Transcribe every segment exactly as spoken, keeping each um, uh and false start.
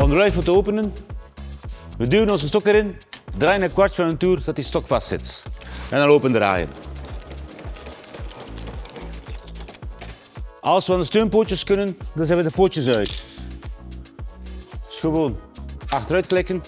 Om de luifel te openen, we duwen onze stok erin, draaien een kwart van een toer dat die stok vast zit. En dan open draaien. Als we aan de steunpootjes kunnen, dan zetten we de pootjes uit. Dus gewoon achteruit klikken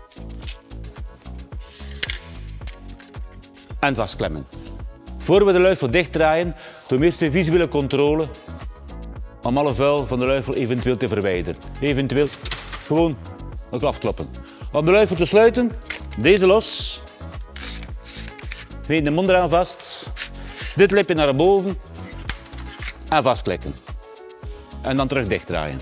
en vastklemmen. Voor we de luifel dicht draaien, doen we eerst een visuele controle om alle vuil van de luifel eventueel te verwijderen. Eventueel gewoon nog afkloppen. Om de luifel te sluiten, deze los. Neem de mond eraan vast. Dit lipje naar boven en vastklikken. En dan terug dicht draaien.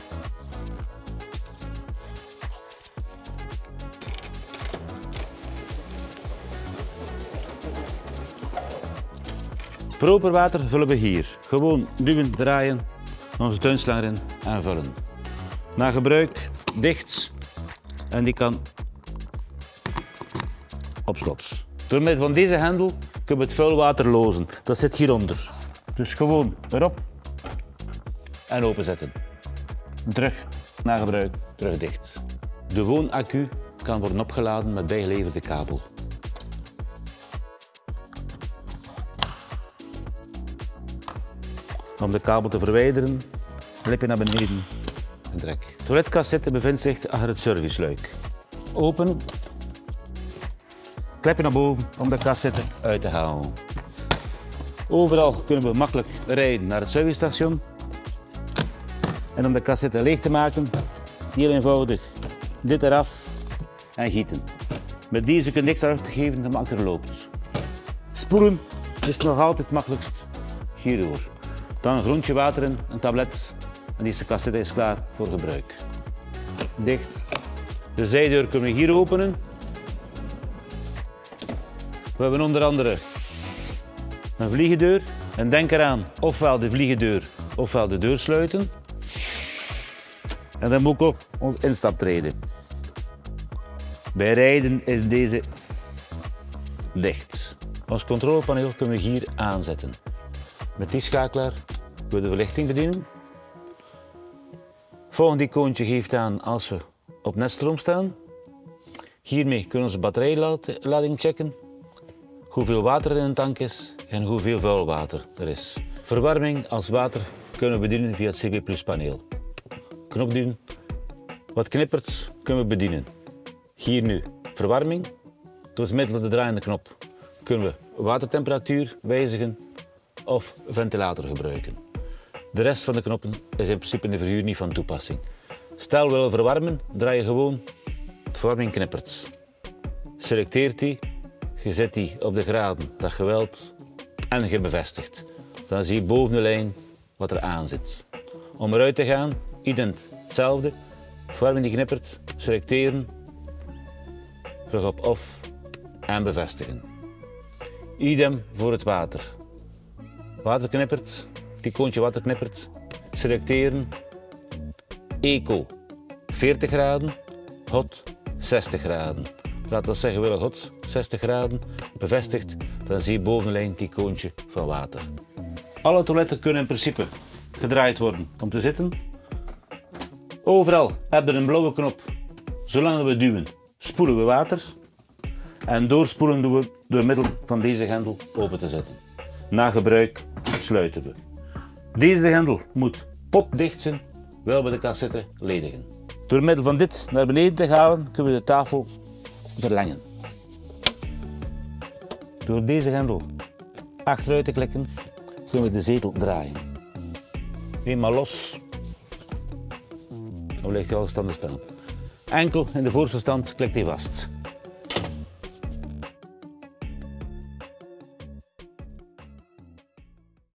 Proper water vullen we hier. Gewoon duwen, draaien, onze tuinslang erin en vullen. Na gebruik dicht en die kan op slot. Door middel van deze hendel kunnen we het vuil water lozen. Dat zit hieronder. Dus gewoon erop en openzetten. Terug na gebruik, terug dicht. De woonaccu kan worden opgeladen met bijgeleverde kabel. Om de kabel te verwijderen, lip je naar beneden en trek. De toiletcassette bevindt zich achter het serviceluik. Open, klepje naar boven om de cassette uit te halen. Overal kunnen we makkelijk rijden naar het servicestation. En om de cassette leeg te maken, heel eenvoudig, dit eraf en gieten. Met deze kun je niks aan te geven, dat makkelijker loopt. Spoelen is nog altijd het makkelijkst hierdoor. Dan een groentje water in, een tablet en deze cassette is klaar voor gebruik. Dicht. De zijdeur kunnen we hier openen. We hebben onder andere een vliegendeur. En denk eraan, ofwel de vliegendeur ofwel de deur sluiten. En dan moet ik ook ons instaptreden. Bij rijden is deze dicht. Ons controlepaneel kunnen we hier aanzetten. Met die schakelaar kunnen we de verlichting bedienen. Volgende icoontje geeft aan als we op netstroom staan. Hiermee kunnen we onze batterijlading checken, hoeveel water er in de tank is en hoeveel vuilwater er is. Verwarming als water kunnen we bedienen via het C B plus paneel. Knop duwen, wat knippert kunnen we bedienen. Hier nu verwarming. Door het middel van de draaiende knop kunnen we watertemperatuur wijzigen of ventilator gebruiken. De rest van de knoppen is in principe in de verhuur niet van toepassing. Stel we willen verwarmen, draai je gewoon, de verwarming knippert. Selecteert die, je zet die op de graden dat je wilt en je bevestigt. Dan zie je boven de lijn wat er aan zit. Om eruit te gaan, ident hetzelfde. Verwarming die knippert, selecteren, terug op off en bevestigen. Idem voor het water. Water knippert, het icoontje water knippert, selecteren, eco veertig graden, hot zestig graden. Laat dat zeggen, we willen hot zestig graden, bevestigd, dan zie je boven de lijn het icoontje van water. Alle toiletten kunnen in principe gedraaid worden om te zitten. Overal hebben we een blauwe knop. Zolang we duwen, spoelen we water. En doorspoelen doen we door middel van deze hendel open te zetten. Na gebruik sluiten we. Deze hendel moet potdicht zijn, wil we de cassette ledigen. Door middel van dit naar beneden te halen, kunnen we de tafel verlengen. Door deze hendel achteruit te klikken, kunnen we de zetel draaien. Eenmaal los, dan blijft hij al standaard staan. Enkel in de voorste stand klikt hij vast.